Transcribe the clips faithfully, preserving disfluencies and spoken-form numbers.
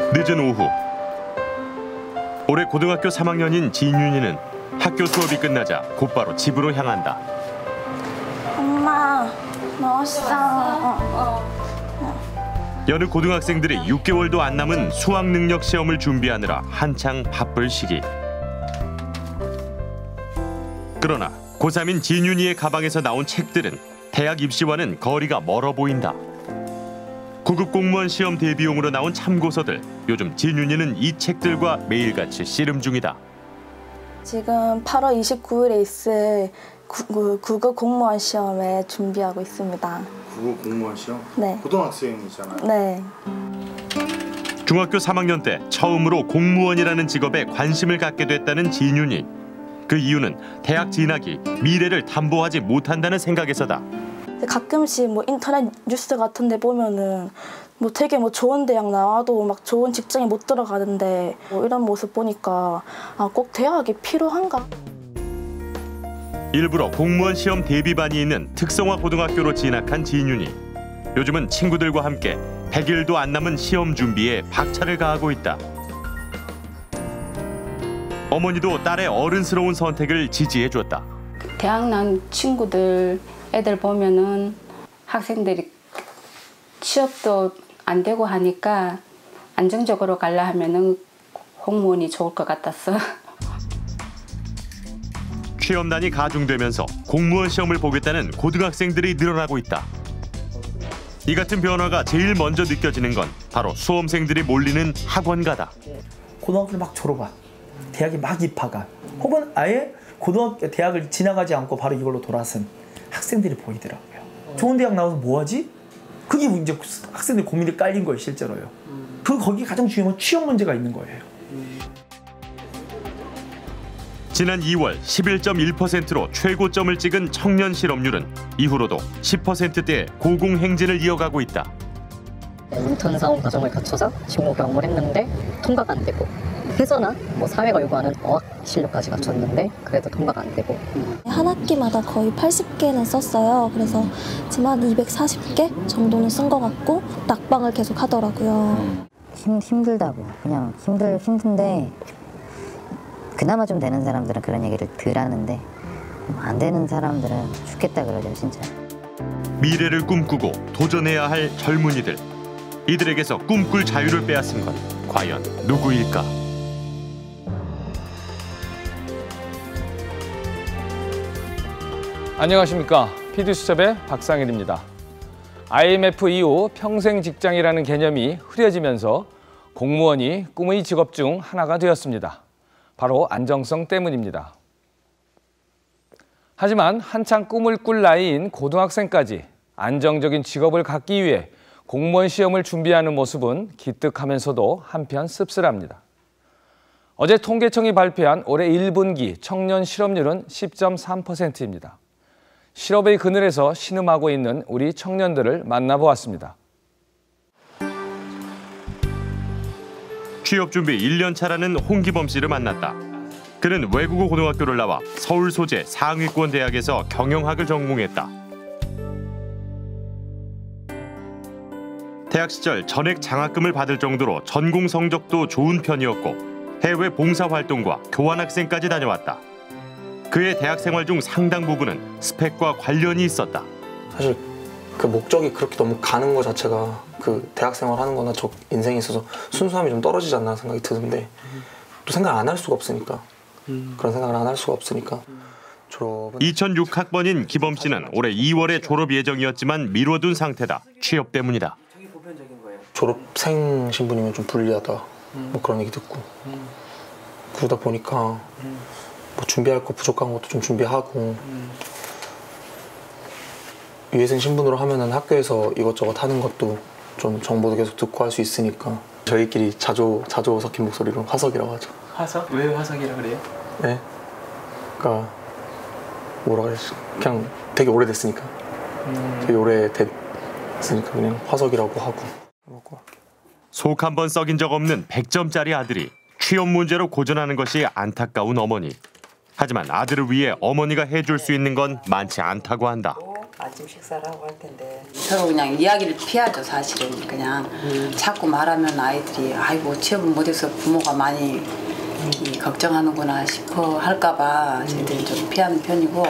늦은 오후. 올해 고등학교 삼 학년인 진윤이는 학교 수업이 끝나자 곧바로 집으로 향한다. 엄마, 나왔어. 여느 고등학생들이 육 개월도 안 남은 수학 능력 시험을 준비하느라 한창 바쁠 시기. 그러나 고삼인 진윤이의 가방에서 나온 책들은 대학 입시와는 거리가 멀어 보인다. 구급 공무원 시험 대비용으로 나온 참고서들. 요즘 진윤이는 이 책들과 매일같이 씨름 중이다. 지금 팔월 이십구일에 있을 구, 구급 공무원 시험에 준비하고 있습니다. 구급 공무원 시험? 네. 고등학생이잖아요. 네. 중학교 삼 학년 때 처음으로 공무원이라는 직업에 관심을 갖게 됐다는 진윤이. 그 이유는 대학 진학이 미래를 담보하지 못한다는 생각에서다. 가끔씩 뭐 인터넷 뉴스 같은 데 보면은 뭐 되게 뭐 좋은 대학 나와도 막 좋은 직장에 못 들어가는데 뭐 이런 모습 보니까 아, 꼭 대학이 필요한가? 일부러 공무원 시험 대비반이 있는 특성화 고등학교로 진학한 진윤이. 요즘은 친구들과 함께 백 일도 안 남은 시험 준비에 박차를 가하고 있다. 어머니도 딸의 어른스러운 선택을 지지해줬다. 대학 난 친구들 애들 보면은 학생들이 취업도 안 되고 하니까 안정적으로 가려 하면은 공무원이 좋을 것 같았어. 취업난이 가중되면서 공무원 시험을 보겠다는 고등학생들이 늘어나고 있다. 이 같은 변화가 제일 먼저 느껴지는 건 바로 수험생들이 몰리는 학원가다. 고등학교를 막 졸업한, 대학에 막 입학한, 혹은 아예 고등학교 대학을 지나가지 않고 바로 이걸로 돌아선 학생들이 보이더라고요. 좋은 대학 나와서 뭐 하지? 그게 이제 학생들 고민이 깔린 거예요, 실제로요. 그 거기 가장 중요한 건 취업 문제가 있는 거예요. 지난 이월 십일 점 일 퍼센트로 최고점을 찍은 청년 실업률은 이후로도 십 퍼센트대의 고공행진을 이어가고 있다. 인턴 사원 과정을 거쳐서 직무 경험을 했는데 통과가 안 되고, 회사나 뭐 사회가 요구하는 어학 실력까지 갖췄는데 그래도 통과가 안 되고. 한 학기마다 거의 팔십 개는 썼어요. 그래서 지금 한 이백사십 개 정도는 쓴 것 같고 낙방을 계속 하더라고요. 힘, 힘들다고. 그냥 힘들, 힘든데 그나마 좀 되는 사람들은 그런 얘기를 덜 하는데 안 되는 사람들은 죽겠다 그러죠, 진짜. 미래를 꿈꾸고 도전해야 할 젊은이들. 이들에게서 꿈꿀 자유를 빼앗은 건 과연 누구일까? 안녕하십니까. 피디수첩의 박상일입니다. 아이엠에프 이후 평생 직장이라는 개념이 흐려지면서 공무원이 꿈의 직업 중 하나가 되었습니다. 바로 안정성 때문입니다. 하지만 한창 꿈을 꿀 나이인 고등학생까지 안정적인 직업을 갖기 위해 공무원 시험을 준비하는 모습은 기특하면서도 한편 씁쓸합니다. 어제 통계청이 발표한 올해 일 분기 청년 실업률은 십 점 삼 퍼센트입니다. 실업의 그늘에서 신음하고 있는 우리 청년들을 만나보았습니다. 취업 준비 일 년 차라는 홍기범 씨를 만났다. 그는 외국어 고등학교를 나와 서울 소재 상위권 대학에서 경영학을 전공했다. 대학 시절 전액 장학금을 받을 정도로 전공 성적도 좋은 편이었고 해외 봉사활동과 교환학생까지 다녀왔다. 그의 대학 생활 중 상당 부분은 스펙과 관련이 있었다. 사실 그 목적이 그렇게 너무 가는 것 자체가 그 대학 생활 하는 거나 저 인생에 있어서 순수함이 좀 떨어지지 않나 생각이 드는데 또 생각 안 할 수가 없으니까 그런 생각을 안 할 수가 없으니까 졸업은 이천육 학번인 기범 씨는 올해 이월에 졸업 예정이었지만 미뤄둔 상태다. 취업 때문이다. 졸업생 신분이면 좀 불리하다 뭐 그런 얘기 듣고 그러다 보니까 뭐 준비할 거 부족한 것도 좀 준비하고 유해생 신분으로 하면은 학교에서 이것저것 하는 것도 좀 정보도 계속 듣고 할 수 있으니까 저희끼리 자조 자조 섞인 목소리로 화석이라고 하죠. 화석? 왜 화석이라 그래요? 네. 그러니까 뭐라 그러지? 그냥 되게 오래됐으니까. 음. 되게 오래됐으니까 그냥 화석이라고 하고. 속 한 번 썩인 적 없는 백 점짜리 아들이 취업 문제로 고전하는 것이 안타까운 어머니. 하지만 아들을 위해 어머니가 해줄 수 있는 건 많지 않다고 한다. 아침 식사를 하고 할 텐데 서로 그냥 이야기를 피하죠. 사실은 그냥 음. 자꾸 말하면 아이들이 아이고 취업을 못해서 부모가 많이 이, 걱정하는구나 싶어 할까봐 저희들이 좀 피하는 편이고.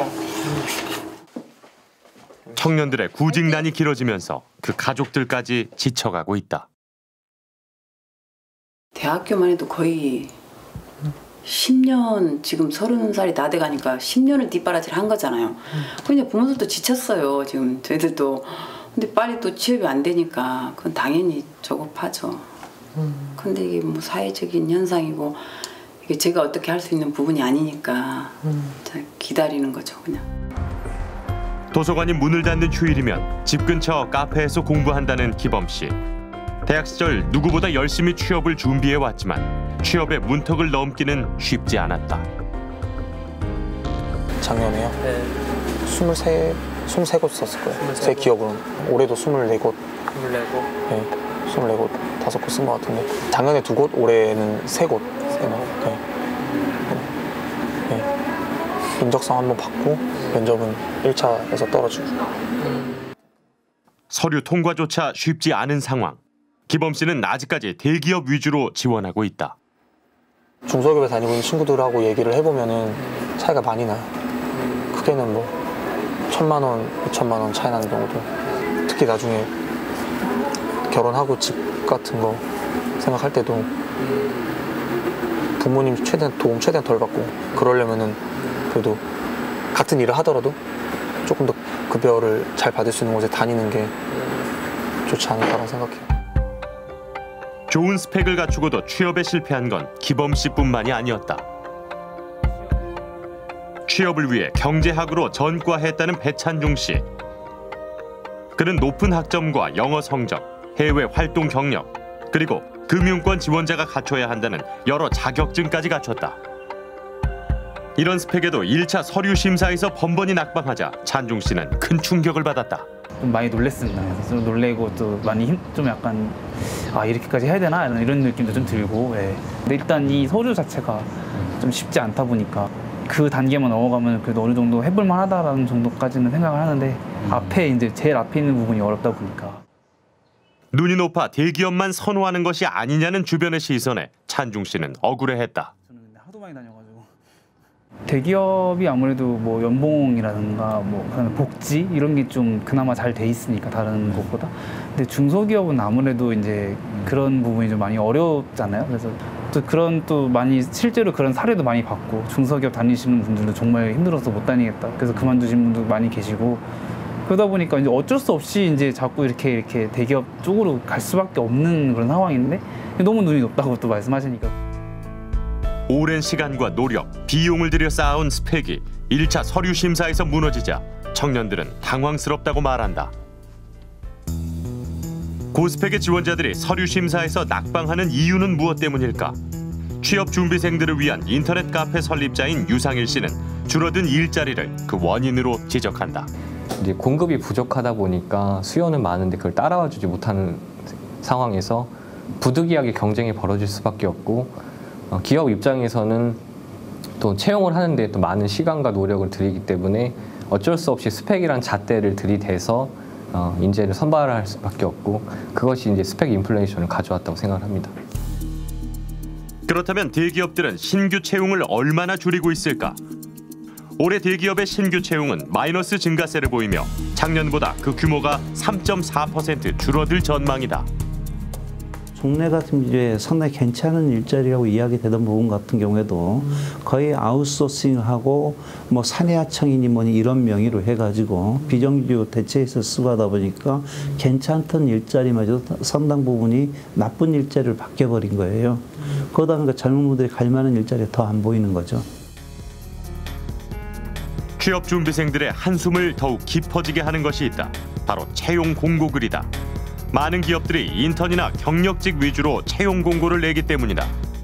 청년들의 구직난이 길어지면서 그 가족들까지 지쳐가고 있다. 대학교만 해도 거의 십 년, 지금 서른 살이 다 돼가니까 십 년을 뒷바라지를 한 거잖아요. 근데 부모들도 지쳤어요. 지금 저희들도. 근데 빨리 또 취업이 안 되니까 그건 당연히 조급하죠. 근데 이게 뭐 사회적인 현상이고 이게 제가 어떻게 할 수 있는 부분이 아니니까 기다리는 거죠, 그냥. 도서관이 문을 닫는 휴일이면 집 근처 카페에서 공부한다는 기범 씨. 대학 시절 누구보다 열심히 취업을 준비해 왔지만 취업의 문턱을 넘기는 쉽지 않았다. 작년에요? 네. 스물세, 스물세 곳 썼을 거예요. 제 기억으로는. 올해도 스물네 곳. 스물네 곳? 네, 스물네 곳, 다섯 곳 쓴 것 같은데. 작년에 두 곳, 올해는 세 곳. 세 곳. 네. 네. 네. 인적성 한번 받고 면접은 일 차에서 떨어지고. 서류 통과조차 쉽지 않은 상황. 기범 씨는 아직까지 대기업 위주로 지원하고 있다. 중소기업에 다니고 있는 친구들하고 얘기를 해보면은 차이가 많이 나요. 크게는 뭐 천만 원, 이천만 원 차이 나는 경우도. 특히 나중에 결혼하고 집 같은 거 생각할 때도 부모님 최대한 도움 최대한 덜 받고 그러려면은 그래도 같은 일을 하더라도 조금 더 급여를 잘 받을 수 있는 곳에 다니는 게 좋지 않을까라는 생각해요. 좋은 스펙을 갖추고도 취업에 실패한 건 기범 씨뿐만이 아니었다. 취업을 위해 경제학으로 전과했다는 배찬중 씨. 그는 높은 학점과 영어 성적, 해외 활동 경력, 그리고 금융권 지원자가 갖춰야 한다는 여러 자격증까지 갖췄다. 이런 스펙에도 일 차 서류 심사에서 번번이 낙방하자 찬중 씨는 큰 충격을 받았다. 좀 많이 놀랬습니다. 그래서 좀 놀래고 또 많이 힘, 좀 약간 아 이렇게까지 해야 되나 이런 느낌도 좀 들고. 예. 근데 일단 이 서류 자체가 좀 쉽지 않다 보니까 그 단계만 넘어가면 그래도 어느 정도 해볼 만하다라는 정도까지는 생각을 하는데 음. 앞에 이제 제일 앞에 있는 부분이 어렵다 보니까. 눈이 높아 대기업만 선호하는 것이 아니냐는 주변의 시선에 찬중 씨는 억울해했다. 저는 근데 하도 많이 다녀가지고 대기업이 아무래도 뭐 연봉이라든가 뭐 복지 이런 게 좀 그나마 잘 돼 있으니까 다른 곳보다. 근데 중소기업은 아무래도 이제 그런 부분이 좀 많이 어렵잖아요. 그래서 또 그런 또 많이 실제로 그런 사례도 많이 봤고 중소기업 다니시는 분들도 정말 힘들어서 못 다니겠다. 그래서 그만두신 분도 많이 계시고. 그러다 보니까 이제 어쩔 수 없이 이제 자꾸 이렇게 이렇게 대기업 쪽으로 갈 수밖에 없는 그런 상황인데 너무 눈이 높다고 또 말씀하시니까. 오랜 시간과 노력, 비용을 들여 쌓아온 스펙이 일 차 서류 심사에서 무너지자 청년들은 당황스럽다고 말한다. 고스펙의 지원자들이 서류 심사에서 낙방하는 이유는 무엇 때문일까? 취업 준비생들을 위한 인터넷 카페 설립자인 유상일 씨는 줄어든 일자리를 그 원인으로 지적한다. 이제 공급이 부족하다 보니까 수요는 많은데 그걸 따라와주지 못하는 상황에서 부득이하게 경쟁이 벌어질 수밖에 없고 어, 기업 입장에서는 또 채용을 하는데 또 많은 시간과 노력을 들이기 때문에 어쩔 수 없이 스펙이란 잣대를 들이대서 어, 인재를 선발할 수밖에 없고 그것이 이제 스펙 인플레이션을 가져왔다고 생각을 합니다. 그렇다면 대기업들은 신규 채용을 얼마나 줄이고 있을까? 올해 대기업의 신규 채용은 마이너스 증가세를 보이며 작년보다 그 규모가 삼 점 사 퍼센트 줄어들 전망이다. 국내 같은 이제 상당히 괜찮은 일자리라고 이야기되던 부분 같은 경우에도 음. 거의 아웃소싱하고 뭐 사내하청이니 뭐니 이런 명의로 해가지고 음. 비정규직 대체해서 쓰고 하다 보니까 음. 괜찮던 일자리마저도 상당 부분이 나쁜 일자리를 바뀌어버린 거예요. 음. 그러다 보니까 젊은 분들이 갈 만한 일자리가 더 안 보이는 거죠. 취업 준비생들의 한숨을 더욱 깊어지게 하는 것이 있다. 바로 채용 공고글이다. 많은 기업들이 인턴이나 경력직 위주로 채용 공고를 내기 때문이다.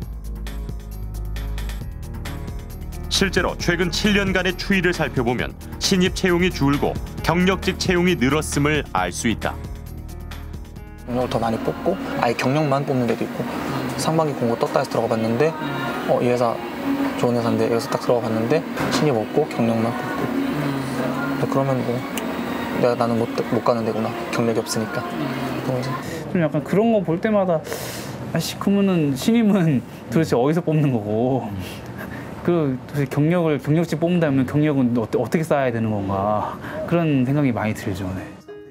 실제로 최근 칠 년간의 추이를 살펴보면 신입 채용이 줄고 경력직 채용이 늘었음을 알 수 있다. 경력을 더 많이 뽑고 아예 경력만 뽑는 데도 있고 상반기 공고 떴다 해서 들어가 봤는데 어, 이 회사 좋은 회사인데 여기서 딱 들어가 봤는데 신입 없고 경력만 뽑고 그러면 뭐 내가 나는 못, 못 가는 데구나. 경력이 없으니까. 좀 약간 그런 거 볼 때마다 아씨 그러면은 신임은 도대체 어디서 뽑는 거고 그 도대체 경력을 경력직 뽑는다면 경력은 어때, 어떻게 쌓아야 되는 건가 그런 생각이 많이 들죠. 네.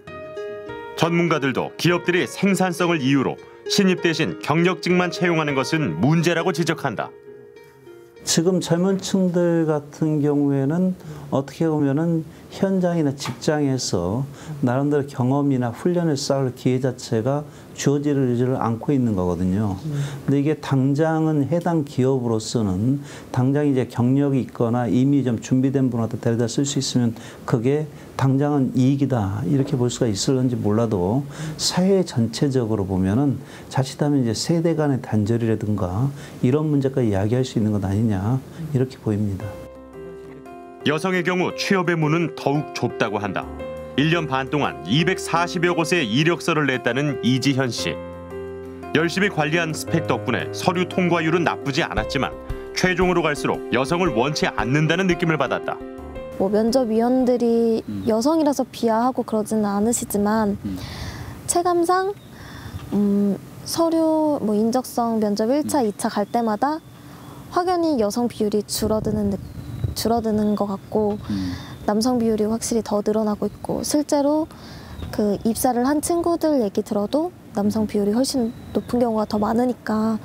전문가들도 기업들이 생산성을 이유로 신입 대신 경력직만 채용하는 것은 문제라고 지적한다. 지금 젊은 층들 같은 경우에는 어떻게 보면은 현장이나 직장에서 나름대로 경험이나 훈련을 쌓을 기회 자체가 주어지지를 않고 있는 거거든요. 근데 이게 당장은 해당 기업으로서는 당장 이제 경력이 있거나 이미 좀 준비된 분한테 데려다 쓸 수 있으면 그게 당장은 이익이다 이렇게 볼 수가 있을런지 몰라도 사회 전체적으로 보면은 자칫하면 이제 세대 간의 단절이라든가 이런 문제까지 이야기할 수 있는 것 아니냐 이렇게 보입니다. 여성의 경우 취업의 문은 더욱 좁다고 한다. 일 년 반 동안 이백사십여 곳에 이력서를 냈다는 이지현 씨. 열심히 관리한 스펙 덕분에 서류 통과율은 나쁘지 않았지만 최종으로 갈수록 여성을 원치 않는다는 느낌을 받았다. 뭐 면접위원들이 음. 여성이라서 비하하고 그러지는 않으시지만 음. 체감상 음, 서류 뭐 인적성 면접 일 차, 음. 이 차 갈 때마다 확연히 여성 비율이 줄어드는 줄어드는 것 같고 음. 남성 비율이 확실히 더 늘어나고 있고 실제로 그 입사를 한 친구들 얘기 들어도 남성 비율이 훨씬 높은 경우가 더 많으니까.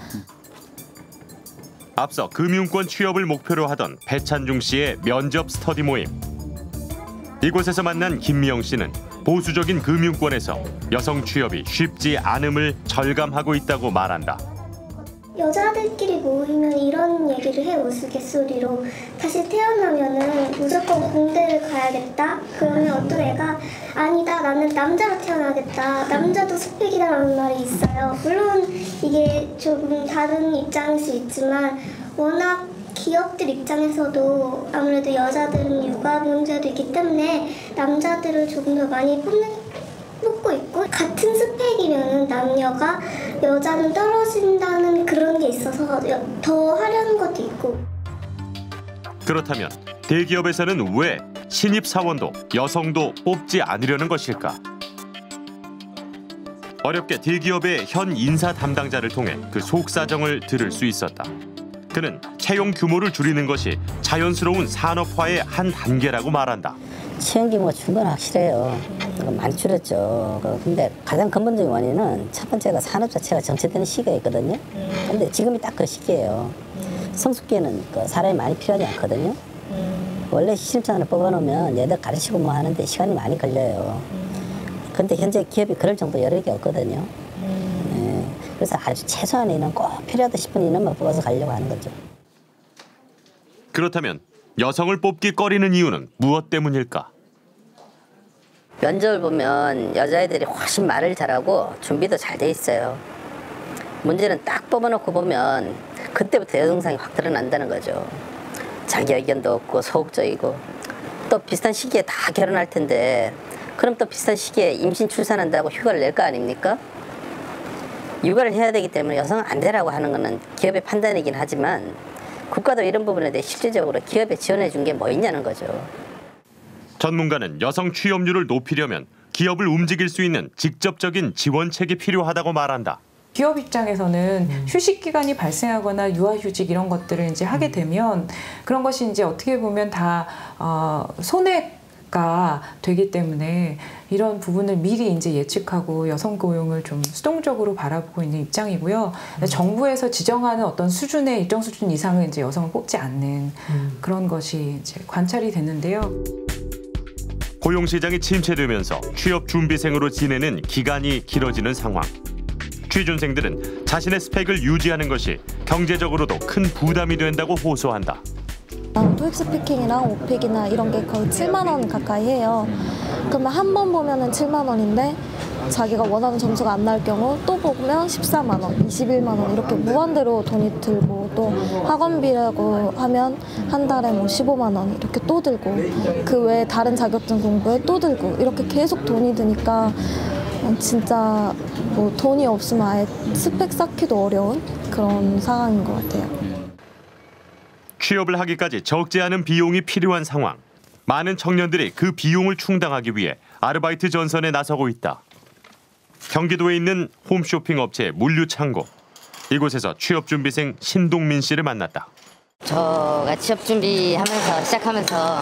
앞서 금융권 취업을 목표로 하던 배찬중 씨의 면접 스터디 모임. 이곳에서 만난 김미영 씨는 보수적인 금융권에서 여성 취업이 쉽지 않음을 절감하고 있다고 말한다. 여자들끼리 모이면 이런 얘기를 해 우스갯소리로 다시 태어나면은 무조건 공대를 가야겠다. 그러면 어떤 애가 아니다 나는 남자로 태어나겠다. 남자도 스펙이라는 말이 있어요. 물론 이게 조금 다른 입장일 수 있지만 워낙 기업들 입장에서도 아무래도 여자들은 육아 문제도 있기 때문에 남자들을 조금 더 많이 뽑는 뽑고 있고 같은 스펙이면 남녀가 여자는 떨어진다는 그런 게 있어서 더 하려는 것도 있고. 그렇다면 대기업에서는 왜 신입 사원도 여성도 뽑지 않으려는 것일까? 어렵게 대기업의 현 인사 담당자를 통해 그 속사정을 들을 수 있었다. 그는 채용 규모를 줄이는 것이 자연스러운 산업화의 한 단계라고 말한다. 채용 규모가 준 건 확실해요. 많이 줄였죠. 근데 가장 근본적인 원인은 첫 번째가 산업 자체가 정체되는 시기가 있거든요. 근데 지금이 딱 그 시기예요. 성숙기에는 그 사람이 많이 필요하지 않거든요. 원래 신입사원을 뽑아놓으면 얘들 가르치고 뭐 하는데 시간이 많이 걸려요. 근데 현재 기업이 그럴 정도 여력이 없거든요. 네. 그래서 아주 최소한의 인원 꼭 필요하다 싶은 인원만 뽑아서 가려고 하는 거죠. 그렇다면 여성을 뽑기 꺼리는 이유는 무엇 때문일까? 면접을 보면 여자애들이 훨씬 말을 잘하고 준비도 잘 돼 있어요. 문제는 딱 뽑아놓고 보면 그때부터 여성상이 확 드러난다는 거죠. 자기 의견도 없고 소극적이고 또 비슷한 시기에 다 결혼할 텐데 그럼 또 비슷한 시기에 임신 출산한다고 휴가를 낼 거 아닙니까? 육아를 해야 되기 때문에 여성은 안 되라고 하는 거는 기업의 판단이긴 하지만 국가도 이런 부분에 대해 실질적으로 기업에 지원해 준 게 뭐 있냐는 거죠. 전문가는 여성 취업률을 높이려면 기업을 움직일 수 있는 직접적인 지원책이 필요하다고 말한다. 기업 입장에서는 음. 휴식 기간이 발생하거나 유아휴직 이런 것들을 이제 하게 되면 그런 것이 이제 어떻게 보면 다 어, 손해가 되기 때문에 이런 부분을 미리 이제 예측하고 여성 고용을 좀 수동적으로 바라보고 있는 입장이고요. 음. 정부에서 지정하는 어떤 수준의 일정 수준 이상은 이제 여성을 뽑지 않는 음. 그런 것이 이제 관찰이 됐는데요. 고용 시장이 침체되면서 취업 준비생으로 지내는 기간이 길어지는 상황. 취준생들은 자신의 스펙을 유지하는 것이 경제적으로도 큰 부담이 된다고 호소한다. 토익 스피킹이랑 오픽이나 이런 게 거의 칠만 원 가까이 해요. 그러면 한 번 보면은 칠만 원인데 자기가 원하는 점수가 안 나올 경우 또 보면 십사만 원, 이십일만 원 이렇게 무한대로 돈이 들고 또 학원비라고 하면 한 달에 뭐 십오만 원 이렇게 또 들고 그 외에 다른 자격증 공부에 또 들고 이렇게 계속 돈이 드니까 진짜 뭐 돈이 없으면 아예 스펙 쌓기도 어려운 그런 상황인 것 같아요. 취업을 하기까지 적지 않은 비용이 필요한 상황. 많은 청년들이 그 비용을 충당하기 위해 아르바이트 전선에 나서고 있다. 경기도에 있는 홈쇼핑 업체 물류창고. 이곳에서 취업준비생 신동민 씨를 만났다. 저가 취업 준비하면서 시작하면서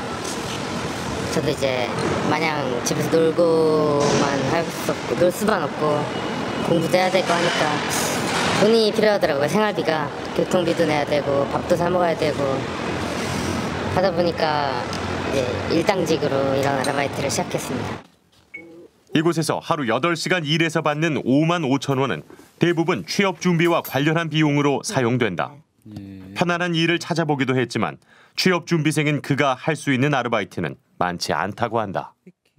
저도 이제 마냥 집에서 놀고만 할 수 없고 놀 수만 없고 공부도 해야 되고 하니까 돈이 필요하더라고요. 생활비가 교통비도 내야 되고 밥도 사 먹어야 되고 하다 보니까 이제 일당직으로 이런 아르바이트를 시작했습니다. 이곳에서 하루 여덟 시간 일해서 받는 오만 오천 원은 대부분 취업 준비와 관련한 비용으로 사용된다. 편안한 일을 찾아보기도 했지만 취업 준비생인 그가 할 수 있는 아르바이트는 많지 않다고 한다.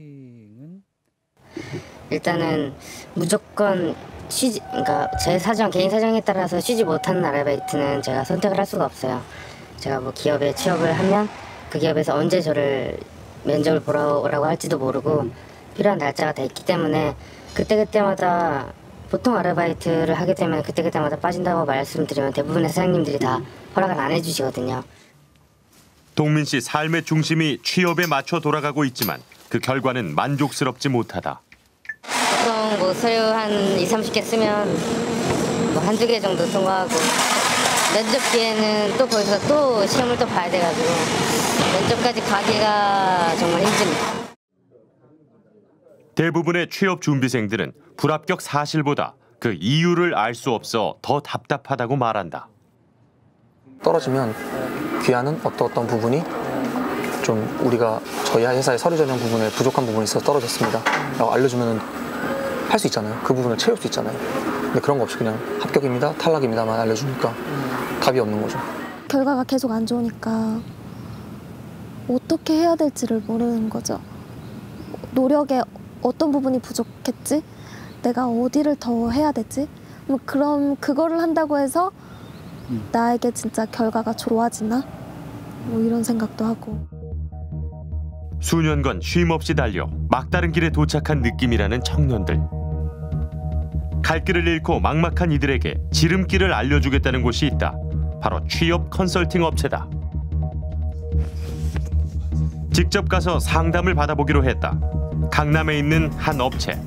일단은 무조건 쉬지, 그러니까 제 사정, 개인 사정에 따라서 쉬지 못하는 아르바이트는 제가 선택을 할 수가 없어요. 제가 뭐 기업에 취업을 하면 그 기업에서 언제 저를 면접을 보러 오라고 할지도 모르고 필요한 날짜가 돼 있기 때문에 그때그때마다 보통 아르바이트를 하게 되면 그때그때마다 빠진다고 말씀드리면 대부분의 사장님들이 다 허락을 안 해주시거든요. 동민 씨 삶의 중심이 취업에 맞춰 돌아가고 있지만 그 결과는 만족스럽지 못하다. 보통 뭐 서류 한 이삼십 개 쓰면 뭐 한두 개 정도 통과하고 면접 기회는 또 거기서 또 시험을 또 봐야 돼가지고 면접까지 가기가 정말 힘듭니다. 대부분의 취업 준비생들은 불합격 사실보다 그 이유를 알 수 없어 더 답답하다고 말한다. 떨어지면 귀하는 어떤 어떤 부분이 좀 우리가 저희 회사의 서류 전형 부분에 부족한 부분이 있어서 떨어졌습니다 라고 알려주면 할 수 있잖아요. 그 부분을 채울 수 있잖아요. 근데 그런 거 없이 그냥 합격입니다, 탈락입니다만 알려주니까 답이 없는 거죠. 결과가 계속 안 좋으니까 어떻게 해야 될지를 모르는 거죠. 노력에 어떤 부분이 부족했지? 내가 어디를 더 해야 되지? 뭐 그럼 그거를 한다고 해서 나에게 진짜 결과가 좋아지나? 뭐 이런 생각도 하고. 수년간 쉼없이 달려 막다른 길에 도착한 느낌이라는 청년들. 갈 길을 잃고 막막한 이들에게 지름길을 알려주겠다는 곳이 있다. 바로 취업 컨설팅 업체다. 직접 가서 상담을 받아보기로 했다. 강남에 있는 한 업체.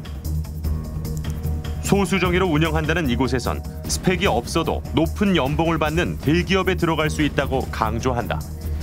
소수정예로 운영한다는 이곳에선 스펙이 없어도 높은 연봉을 받는 대기업에 들어갈 수 있다고 강조한다.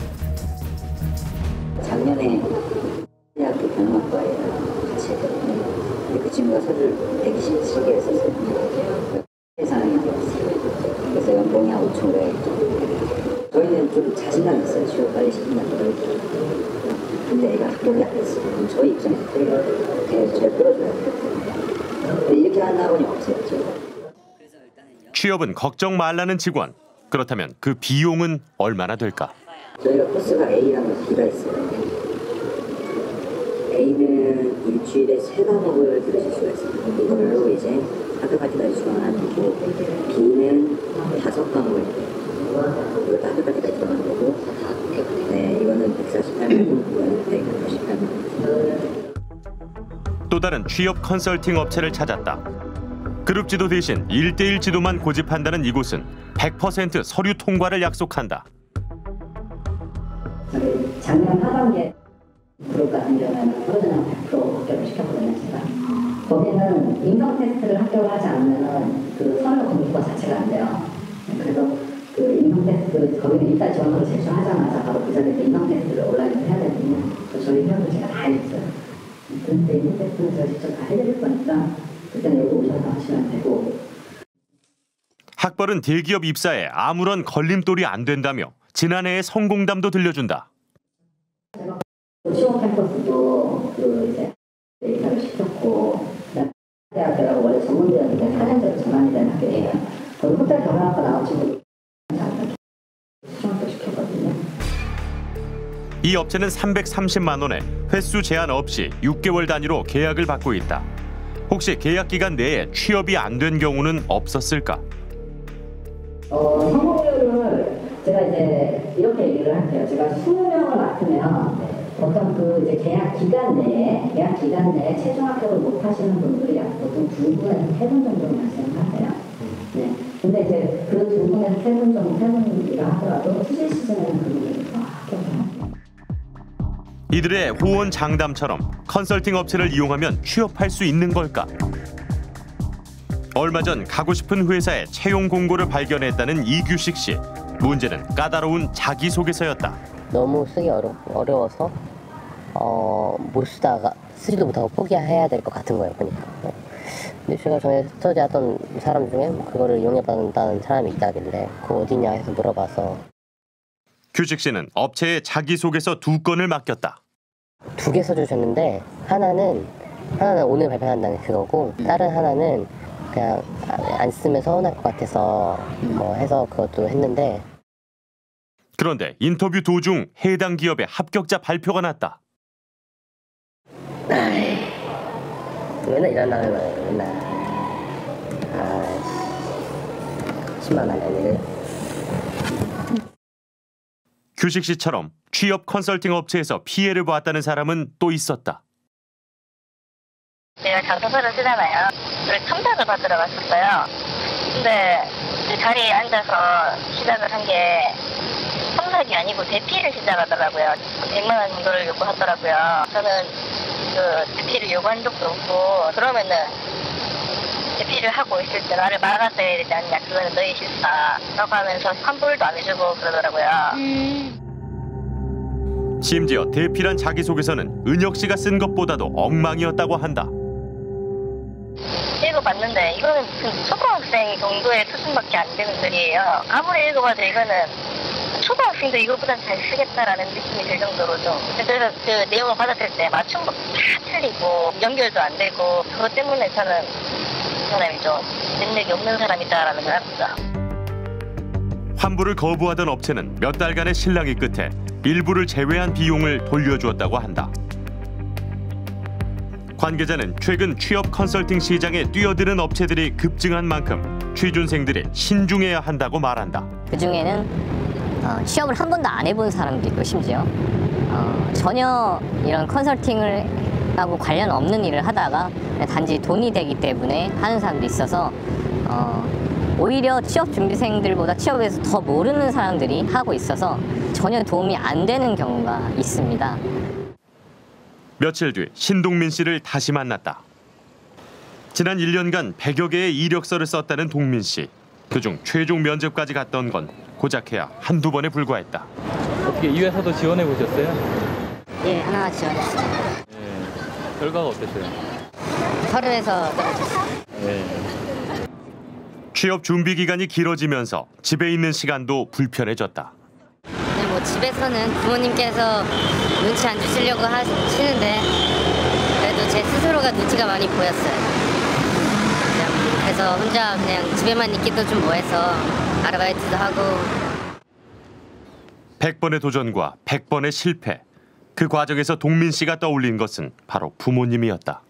작년에 대학교 경영학과에 같이 했거든요. 근데 그 친구가 서류를 백이십칠 개를 썼어요. 상황이 되었어요. 그래서 연봉이 한 오천 개. 저희는 좀 자신감 있어요. 취업 빨리 시킨다고. 근데 애가 합격이 안 됐어요. 그럼 저희 입장에서 되게 잘 끌어줘야 돼요. 근데 이렇게 하는 학원이 없어요. 취업은 걱정 말라는 직원. 그렇다면 그 비용은 얼마나 될까? 저희가 코스가 A랑 B가 있어요. A는 일주일에 세 과목을 들으실 수가 있어요. 이걸로 이제 합격할 때까지 중앙하는 거고, B는 다섯 과목을 이것도 합격할 때까지 중앙하는 거고, 네, 이거는 백사십팔 만 원, 이거는 백육십팔 만 원. 또 다른 취업 컨설팅 업체를 찾았다. 그룹 지도 대신 일 대일 지도만 고집한다는 이곳은 백 퍼센트 서류 통과를 약속한다. 작년 하반기에 그룹 같은 경우에는 프로전형 백 퍼센트 합격을 시켰거든요, 제가. 거기는 인성 테스트를 합격을 하지 않으면 그 서류 공부가 자체가 안 돼요. 그래서 그 인성 테스트, 거기는 일단 지원서를 제출하자마자 바로 그 자리에 인성 테스트를 온라인으로 해야 되거든요. 저희 회원도 제가 다 했어요. 그런데 인성 테스트는 제가 직접 다 해드릴 거니까 그때는 여기 오셔서 하시면 되고. 학벌은 대기업 입사에 아무런 걸림돌이 안 된다며 지난해의 성공담도 들려준다. 취업 캠퍼스도 그 이제 입사를 시켰고, 대학교라고 원래 전문대였는데 사 년 전에 전환이 된 학교예요. 거기 호텔 경영학과 나온 친구 수강도 시켰거든요. 이 업체는 삼백삼십만 원에 횟수 제한 없이 육 개월 단위로 계약을 받고 있다. 혹시 계약 기간 내에 취업이 안 된 경우는 없었을까? 어, 성공률을 제가 이제 이렇게 얘기를 할게요. 제가 이십 명을 맡으면 보통 그 이제 계약 기간 내에 계약 기간 내에 최종 합격을 못 하시는 분들이 보통 두 분에서 세 분 정도 말씀하세요. 네. 근데 이제 그 두 분에서 세 분 정도 세 분이라 하더라도 수시 시즌에는 그분들이 다 합격을 하세요. 이들의 호언 장담처럼 컨설팅 업체를 이용하면 취업할 수 있는 걸까? 얼마 전 가고 싶은 회사에 채용 공고를 발견했다는 이규식 씨. 문제는 까다로운 자기소개서였다. 너무 쓰기 어려, 어려워서 어, 못 쓰다가 쓰지도 못하고 포기해야 될 것 같은 거예요. 보니까. 근데 제가 전에 스터디하던 사람 중에 그거를 이용해봤다는 사람이 있다길래 그거 어디냐 해서 물어봐서 규식 씨는 업체에 자기소개서 두 건을 맡겼다. 두 개 써주셨는데 하나는 하나는 오늘 발표한다는 그거고 다른 하나는 그냥 안 쓰면 서운할 것 같아서 뭐 해서 그것도 했는데 그런데 인터뷰 도중 해당 기업의 합격자 발표가 났다. 맨날 일한다는 거예요. 맨날 아 십만 원 아니에요. 규식 씨처럼 취업 컨설팅 업체에서 피해를 보았다는 사람은 또 있었다. 제가 장소서를 쓰잖아요. 그래서 첨삭을 받으러 갔었어요. 근데 그 자리에 앉아서 시작을 한 게 첨삭이 아니고 대피를 시작하더라고요. 백만 원 정도를 요구하더라고요. 저는 그 대피를 요구한 적도 없고 그러면은 대피를 하고 있을 때 나를 막았어야 되지 않냐. 그거는 너희 실수다. 라고 하면서 환불도 안 해주고 그러더라고요. 음. 심지어 대피란 자기소개서는 은혁 씨가 쓴 것보다도 엉망이었다고 한다. 읽어봤는데 이거는 무슨 초등학생 정도의 수준밖에 안 되는 글이에요. 아무리 읽어봐도 이거는 초등학생도 이거보단 잘 쓰겠다라는 느낌이 들 정도로 좀. 그래서 그 내용을 받았을 때 맞춤법 다 틀리고 연결도 안 되고 그것 때문에 저는 이 사람이 좀 능력이 없는 사람이다라는 걸 압니다. 환불을 거부하던 업체는 몇 달간의 실랑이 끝에 일부를 제외한 비용을 돌려주었다고 한다. 관계자는 최근 취업 컨설팅 시장에 뛰어드는 업체들이 급증한 만큼 취준생들이 신중해야 한다고 말한다. 그중에는 어, 취업을 한 번도 안 해본 사람도 있고 심지어 어, 전혀 이런 컨설팅을 하고 관련 없는 일을 하다가 단지 돈이 되기 때문에 하는 사람도 있어서 어, 오히려 취업 준비생들보다 취업에서 더 모르는 사람들이 하고 있어서 전혀 도움이 안 되는 경우가 있습니다. 며칠 뒤 신동민 씨를 다시 만났다. 지난 일 년간 백여 개의 이력서를 썼다는 동민 씨. 그중 최종 면접까지 갔던 건 고작해야 한두 번에 불과했다. 어떻게 이 회사도 지원해 보셨어요? 예, 하나 지원했어요. 네, 결과가 어땠어요? 서류에서 떨어졌어요. 네. 취업 준비 기간이 길어지면서 집에 있는 시간도 불편해졌다. 그냥 뭐 집에서는 부모님께서 눈치 안 주시려고 하시는데 그래도 제 스스로가 눈치가 많이 보였어요. 그래서 혼자 그냥 집에만 있기도 좀 뭐해서 아르바이트도 하고. 백 번의 도전과 백 번의 실패. 그 과정에서 동민 씨가 떠올린 것은 바로 부모님이었다.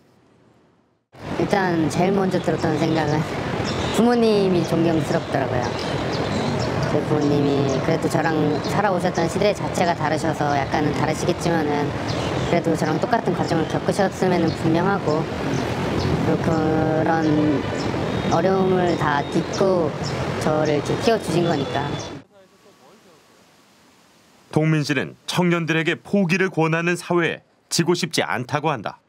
일단 제일 먼저 들었던 생각은 부모님이 존경스럽더라고요. 제 부모님이 그래도 저랑 살아오셨던 시대 자체가 다르셔서 약간은 다르시겠지만은 그래도 저랑 똑같은 과정을 겪으셨으면 분명하고 그리고 그런 어려움을 다 딛고 저를 이렇게 키워주신 거니까. 동민 씨는 청년들에게 포기를 권하는 사회에 지고 싶지 않다고 한다.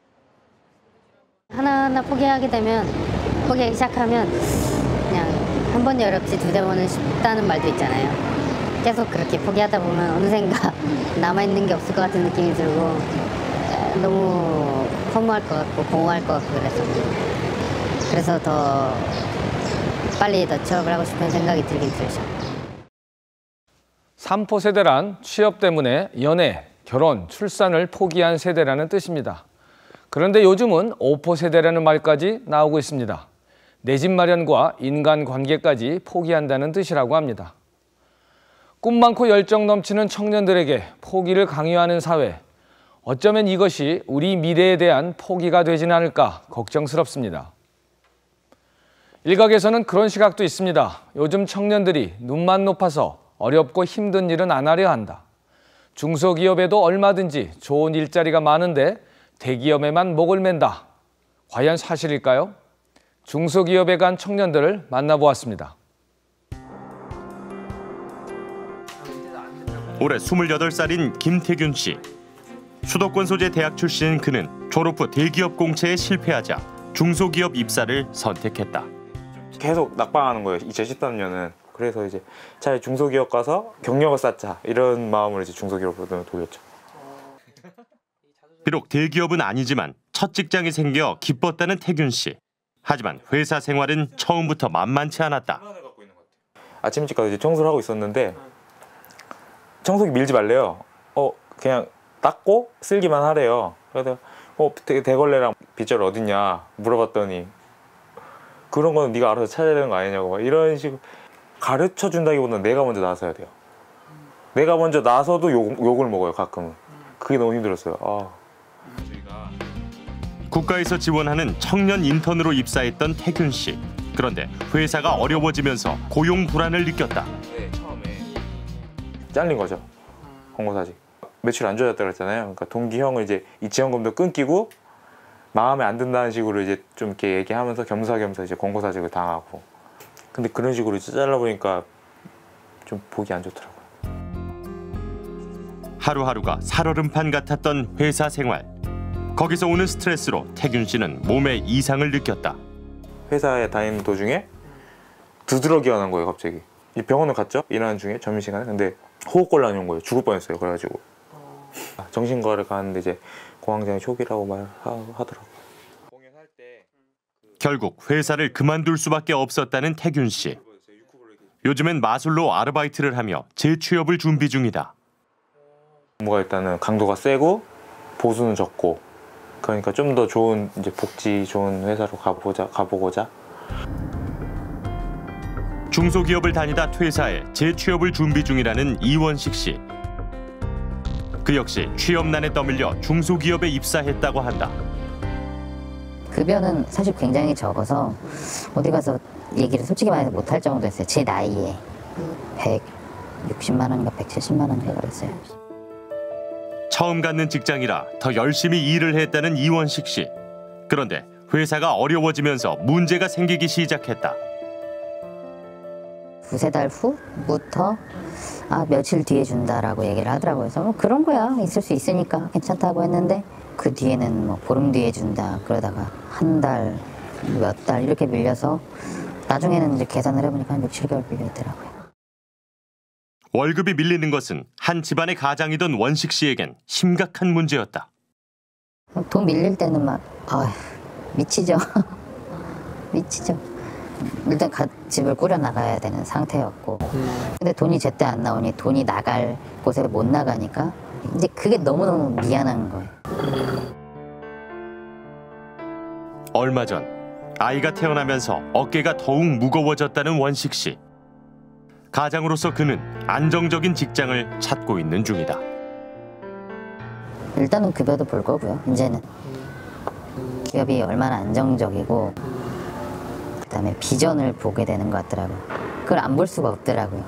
하나하나 포기하게 되면 포기하기 시작하면 그냥 한 번이 어렵지 두세 번은 쉽다는 말도 있잖아요. 계속 그렇게 포기하다 보면 어느샌가 남아있는 게 없을 것 같은 느낌이 들고 너무 허무할 것 같고 공허할 것 같고 그래서 그래서 더 빨리 더 취업을 하고 싶은 생각이 들긴 들죠. 삼포 세대란 취업 때문에 연애, 결혼, 출산을 포기한 세대라는 뜻입니다. 그런데 요즘은 오포 세대라는 말까지 나오고 있습니다. 내 집 마련과 인간관계까지 포기한다는 뜻이라고 합니다. 꿈 많고 열정 넘치는 청년들에게 포기를 강요하는 사회. 어쩌면 이것이 우리 미래에 대한 포기가 되진 않을까 걱정스럽습니다. 일각에서는 그런 시각도 있습니다. 요즘 청년들이 눈만 높아서 어렵고 힘든 일은 안 하려 한다. 중소기업에도 얼마든지 좋은 일자리가 많은데 대기업에만 목을 맨다. 과연 사실일까요? 중소기업에 간 청년들을 만나보았습니다. 올해 스물여덟 살인 김태균 씨. 수도권 소재 대학 출신인 그는 졸업 후 대기업 공채에 실패하자 중소기업 입사를 선택했다. 계속 낙방하는 거예요. 이천십삼 년은. 그래서 이제 차라리 중소기업 가서 경력을 쌓자 이런 마음으로 이제 중소기업으로 돌렸죠. 비록 대기업은 아니지만 첫 직장이 생겨 기뻤다는 태균 씨. 하지만 회사 생활은 처음부터 만만치 않았다. 아침 일찍 가서 이제 청소를 하고 있었는데 청소기 밀지 말래요. 어 그냥 닦고 쓸기만 하래요. 그래서 어 대, 대걸레랑 빗자루 어딨냐 물어봤더니 그런 거는 네가 알아서 찾아야 되는 거 아니냐고 막 이런 식으로 가르쳐 준다기보다는 내가 먼저 나서야 돼요. 내가 먼저 나서도 욕, 욕을 먹어요 가끔은. 그게 너무 힘들었어요. 아. 국가에서 지원하는 청년 인턴으로 입사했던 태균 씨. 그런데 회사가 어려워지면서 고용 불안을 느꼈다. 네, 처음에 잘린 거죠. 권고사직. 매출 안 좋아졌다 그랬잖아요. 그러니까 동기 형을 이제 이체연금도 끊기고 마음에 안 든다는 식으로 이제 좀 이렇게 얘기하면서 겸사겸사 이제 권고사직을 당하고. 근데 그런 식으로 이제 잘라보니까 좀 보기 안 좋더라고요. 하루하루가 살얼음판 같았던 회사 생활. 거기서 오는 스트레스로 태균 씨는 몸에 이상을 느꼈다. 회사에 다니는 도중에 두드러기가 난 거예요 갑자기. 이 병원을 갔죠 일하는 중에 점심시간에. 근데 호흡곤란이 온 거예요. 죽을 뻔했어요. 그래가지고 정신과를 가는데 이제 공황장애 초기라고 말하더라고요. 결국 회사를 그만둘 수밖에 없었다는 태균 씨. 요즘엔 마술로 아르바이트를 하며 재취업을 준비 중이다. 뭐가 일단은 강도가 세고 보수는 적고 그러니까 좀 더 좋은 이제 복지 좋은 회사로 가보자 가보고자. 중소기업을 다니다 퇴사해 재취업을 준비 중이라는 이원식 씨. 그 역시 취업난에 떠밀려 중소기업에 입사했다고 한다. 급여는 사실 굉장히 적어서 어디 가서 얘기를 솔직히 말해서 못할 정도였어요. 제 나이에 백육십만 원인가 백칠십만 원 되고 그랬어요. 처음 갖는 직장이라 더 열심히 일을 했다는 이원식 씨. 그런데 회사가 어려워지면서 문제가 생기기 시작했다. 두세 달 후부터 아, 며칠 뒤에 준다라고 얘기를 하더라고요. 그래서 뭐 그런 거야. 있을 수 있으니까 괜찮다고 했는데 그 뒤에는 뭐 보름 뒤에 준다. 그러다가 한 달, 몇 달 이렇게 밀려서 나중에는 이제 계산을 해보니까 한 육, 칠 개월 밀려 있더라고요. 월급이 밀리는 것은 한 집안의 가장이던 원식 씨에겐 심각한 문제였다. 돈 밀릴 때는 막 아, 미치죠. 미치죠. 일단 가, 집을 꾸려나가야 되는 상태였고 근데 돈이 제때 안 나오니 돈이 나갈 곳에 못 나가니까 이제 그게 너무너무 미안한 거예요. 얼마 전 아이가 태어나면서 어깨가 더욱 무거워졌다는 원식 씨. 가장으로서 그는 안정적인 직장을 찾고 있는 중이다. 일단은 급여도 볼 거고요. 이제는 기업이 얼마나 안정적이고 그다음에 비전을 보게 되는 것 같더라고요. 그걸 안 볼 수가 없더라고요.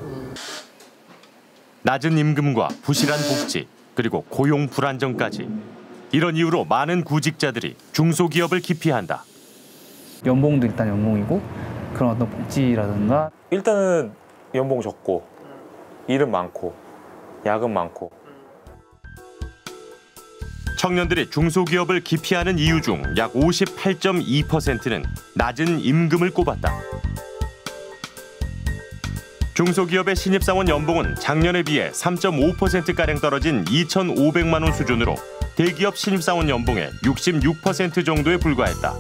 낮은 임금과 부실한 복지, 그리고 고용 불안정까지. 이런 이유로 많은 구직자들이 중소기업을 기피한다. 연봉도 일단 연봉이고 그런 어떤 복지라든가 일단은 연봉 적고 일은 많고 야근 많고. 청년들이 중소기업을 기피하는 이유 중 약 오십팔 점 이 퍼센트는 낮은 임금을 꼽았다. 중소기업의 신입사원 연봉은 작년에 비해 삼 점 오 퍼센트가량 떨어진 이천오백만 원 수준으로 대기업 신입사원 연봉의 육십육 퍼센트 정도에 불과했다.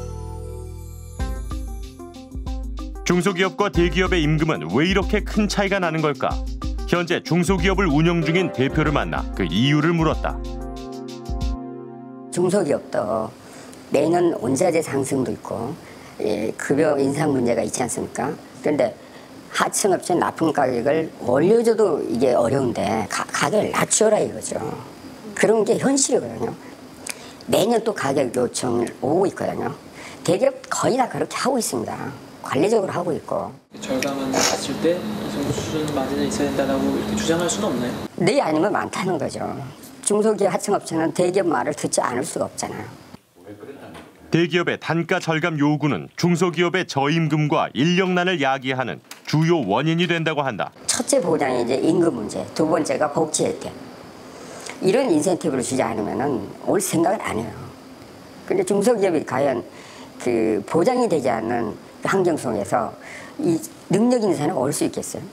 중소기업과 대기업의 임금은 왜 이렇게 큰 차이가 나는 걸까? 현재 중소기업을 운영 중인 대표를 만나 그 이유를 물었다. 중소기업도 매년 원자재 상승도 있고 급여 인상 문제가 있지 않습니까? 그런데 하청업체 납품 가격을 올려줘도 이게 어려운데 가, 가격을 낮춰라 이거죠. 그런 게 현실이거든요. 매년 또 가격 요청을 오고 있거든요. 대기업 거의 다 그렇게 하고 있습니다. 관리적으로 하고 있고. 절감은 봤을 때 이 정도 수준 마진은 있어야 된다고 이렇게 주장할 수는 없나요? 네 아니면 많다는 거죠. 중소기업 하청업체는 대기업 말을 듣지 않을 수가 없잖아요. 대기업의 단가 절감 요구는 중소기업의 저임금과 인력난을 야기하는 주요 원인이 된다고 한다. 첫째 보장이 이제 임금 문제, 두 번째가 복지 혜택. 이런 인센티브를 주지 않으면은 올 생각을 안 해요. 근데 중소기업이 과연 그 보장이 되지 않는 환경 속에서 이 능력 있는 사람이 올 수 있겠어요?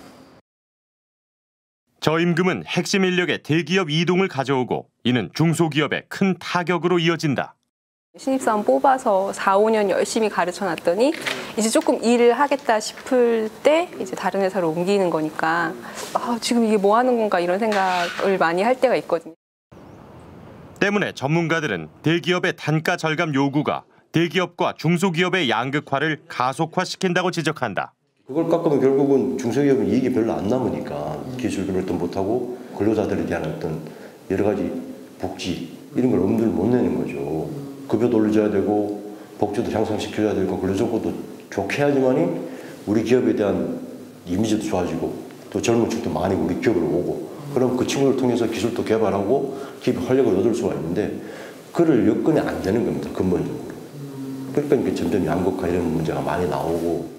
저임금은 핵심 인력의 대기업 이동을 가져오고 이는 중소기업에 큰 타격으로 이어진다. 신입사원 뽑아서 사, 오 년 열심히 가르쳐놨더니 이제 조금 일을 하겠다 싶을 때 이제 다른 회사로 옮기는 거니까 아, 지금 이게 뭐 하는 건가 이런 생각을 많이 할 때가 있거든요. 때문에 전문가들은 대기업의 단가 절감 요구가 대기업과 중소기업의 양극화를 가속화시킨다고 지적한다. 그걸 깎으면 결국은 중소기업은 이익이 별로 안 남으니까 기술 개발도 못하고 근로자들에 대한 어떤 여러 가지 복지 이런 걸 엄두를 못 내는 거죠. 급여도 올려줘야 되고 복지도 향상시켜줘야 되고 근로조건도 좋게 해야지만이 우리 기업에 대한 이미지도 좋아지고 또 젊은 층도 많이 우리 기업으로 오고 그럼 그 친구를 통해서 기술도 개발하고 기업의 활력을 얻을 수가 있는데 그를 여건이 안 되는 겁니다. 근본적으로. 그러니까 이렇게 점점 양극화 이런 문제가 많이 나오고.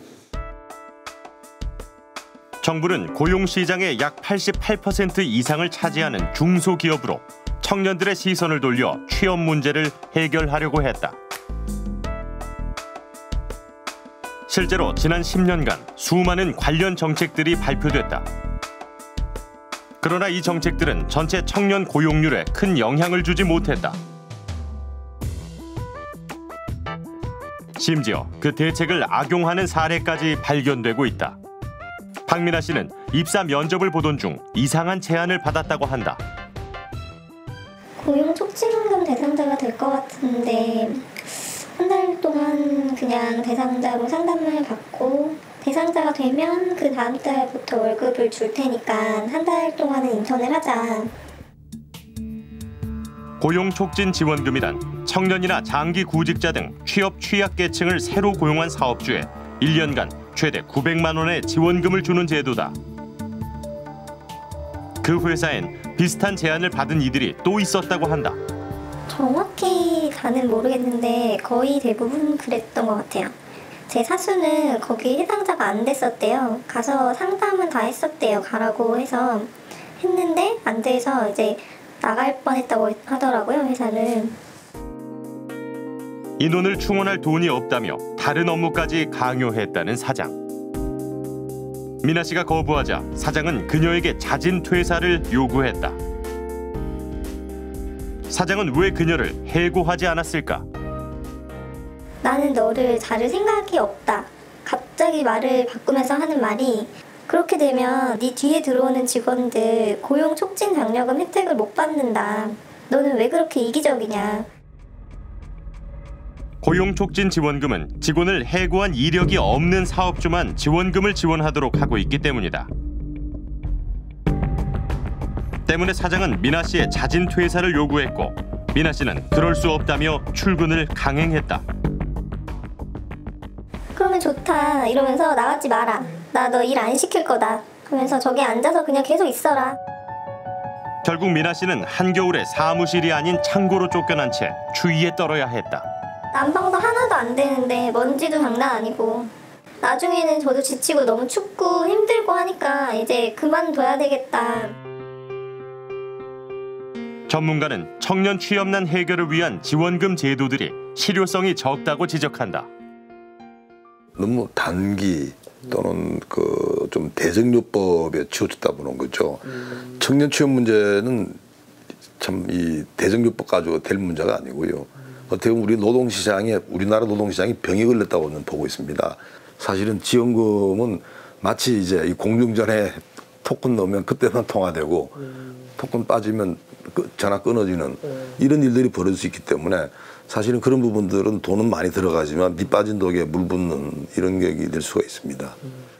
정부는 고용시장의 약 팔십팔 퍼센트 이상을 차지하는 중소기업으로 청년들의 시선을 돌려 취업 문제를 해결하려고 했다. 실제로 지난 십 년간 수많은 관련 정책들이 발표됐다. 그러나 이 정책들은 전체 청년 고용률에 큰 영향을 주지 못했다. 심지어 그 대책을 악용하는 사례까지 발견되고 있다. 박민아 씨는 입사 면접을 보던 중 이상한 제안을 받았다고 한다. 고용촉진금 대상자가 될 것 같은데 한 달 동안 그냥 대상자로 상담을 받고 대상자가 되면 그 다음 달부터 월급을 줄 테니까 한 달 동안은 인턴을 하자. 고용촉진지원금이란 청년이나 장기 구직자 등 취업 취약계층을 새로 고용한 사업주에 일 년간 최대 구백만 원의 지원금을 주는 제도다. 그 회사엔 비슷한 제안을 받은 이들이 또 있었다고 한다. 정확히 다는 모르겠는데 거의 대부분 그랬던 것 같아요. 제 사수는 거기 해당자가 안 됐었대요. 가서 상담은 다 했었대요. 가라고 해서 했는데 안 돼서 이제 나갈 뻔했다고 하더라고요, 회사는. 인원을 충원할 돈이 없다며 다른 업무까지 강요했다는 사장. 미나 씨가 거부하자 사장은 그녀에게 자진 퇴사를 요구했다. 사장은 왜 그녀를 해고하지 않았을까? 나는 너를 자를 생각이 없다. 갑자기 말을 바꾸면서 하는 말이 그렇게 되면 네 뒤에 들어오는 직원들 고용 촉진 장려금 혜택을 못 받는다. 너는 왜 그렇게 이기적이냐. 고용촉진지원금은 직원을 해고한 이력이 없는 사업주만 지원금을 지원하도록 하고 있기 때문이다. 때문에 사장은 미나 씨의 자진 퇴사를 요구했고 미나 씨는 그럴 수 없다며 출근을 강행했다. 그러면 좋다 이러면서 나가지 마라. 나 너 일 안 시킬 거다 하면서 저기 앉아서 그냥 계속 있어라. 결국 미나 씨는 한겨울에 사무실이 아닌 창고로 쫓겨난 채 추위에 떨어야 했다. 난방도 하나도 안 되는데 먼지도 장난 아니고 나중에는 저도 지치고 너무 춥고 힘들고 하니까 이제 그만둬야 되겠다. 전문가는 청년 취업난 해결을 위한 지원금 제도들이 실효성이 적다고 지적한다. 너무 단기 또는 그 좀 대정요법에 치우쳤다 보는 거죠. 음. 청년 취업 문제는 참 이 대정요법 가지고 될 문제가 아니고요. 음. 어떻게 보면 우리 노동시장에 우리나라 노동시장이 병이 걸렸다고 저는 보고 있습니다. 사실은 지원금은 마치 이제 이 공중전에 토큰 넣으면 그때만 통화되고 음. 토큰 빠지면 전화 끊어지는 음. 이런 일들이 벌어질 수 있기 때문에 사실은 그런 부분들은 돈은 많이 들어가지만 밑 빠진 독에 물 붓는 이런 격이 될 수가 있습니다. 음.